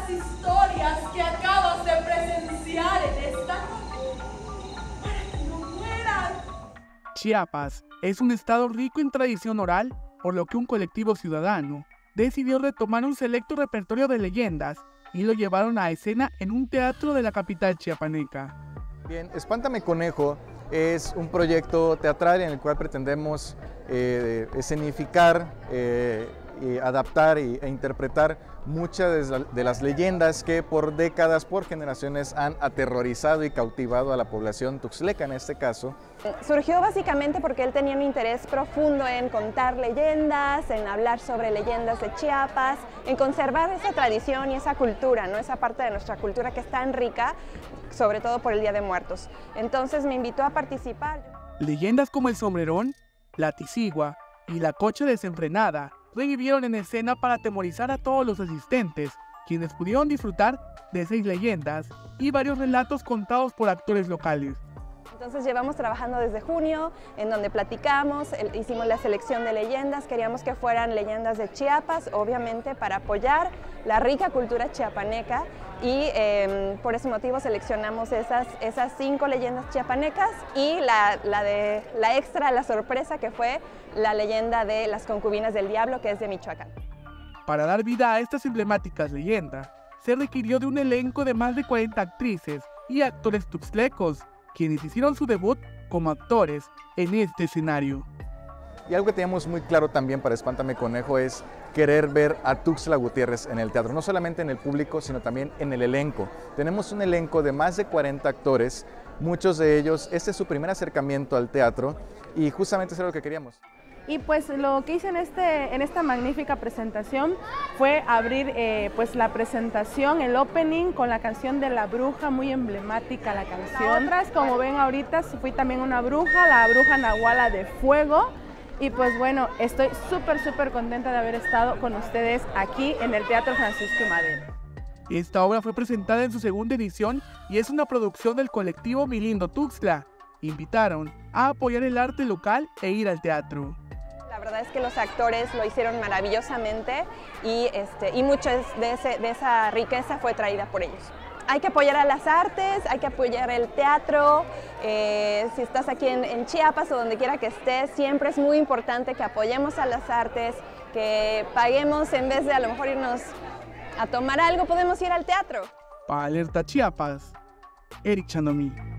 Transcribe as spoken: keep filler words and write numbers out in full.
las historias que acabas de presenciar en esta noche para que no mueran. Chiapas es un estado rico en tradición oral, por lo que un colectivo ciudadano decidió retomar un selecto repertorio de leyendas y lo llevaron a escena en un teatro de la capital chiapaneca. Bien, Espántame Conejo es un proyecto teatral en el cual pretendemos eh, escenificar, eh, y adaptar y, e interpretar muchas de las leyendas que por décadas, por generaciones han aterrorizado y cautivado a la población tuxtleca en este caso. Surgió básicamente porque él tenía un interés profundo en contar leyendas, en hablar sobre leyendas de Chiapas, en conservar esa tradición y esa cultura, ¿no? Esa parte de nuestra cultura que es tan rica, sobre todo por el Día de Muertos. Entonces me invitó a participar. Leyendas como el sombrerón, la tisigua y la cocha desenfrenada revivieron en escena para atemorizar a todos los asistentes, quienes pudieron disfrutar de seis leyendas y varios relatos contados por actores locales. Entonces llevamos trabajando desde junio, en donde platicamos, el, hicimos la selección de leyendas, queríamos que fueran leyendas de Chiapas, obviamente para apoyar la rica cultura chiapaneca y eh, por ese motivo seleccionamos esas, esas cinco leyendas chiapanecas y la, la, de, la extra, la sorpresa que fue la leyenda de las concubinas del diablo, que es de Michoacán. Para dar vida a estas emblemáticas leyendas, se requirió de un elenco de más de cuarenta actrices y actores tuxtlecos, quienes hicieron su debut como actores en este escenario. Y algo que teníamos muy claro también para Espántame Conejo es querer ver a Tuxtla Gutiérrez en el teatro, no solamente en el público, sino también en el elenco. Tenemos un elenco de más de cuarenta actores, muchos de ellos, este es su primer acercamiento al teatro y justamente eso es lo que queríamos. Y pues lo que hice en, este, en esta magnífica presentación fue abrir eh, pues la presentación, el opening con la canción de La Bruja, muy emblemática la canción. Otras, como ven ahorita, fui también una bruja, la bruja Nahuala de Fuego. Y pues bueno, estoy súper súper contenta de haber estado con ustedes aquí en el Teatro Francisco I. Madero. Esta obra fue presentada en su segunda edición y es una producción del colectivo Mi Lindo Tuxtla. Invitaron a apoyar el arte local e ir al teatro. La verdad es que los actores lo hicieron maravillosamente y, este, y mucha de, ese, de esa riqueza fue traída por ellos. Hay que apoyar a las artes, hay que apoyar el teatro, eh, si estás aquí en, en Chiapas o donde quiera que estés, siempre es muy importante que apoyemos a las artes, que paguemos en vez de a lo mejor irnos a tomar algo, podemos ir al teatro. Para Alerta Chiapas, Eric Chandomí.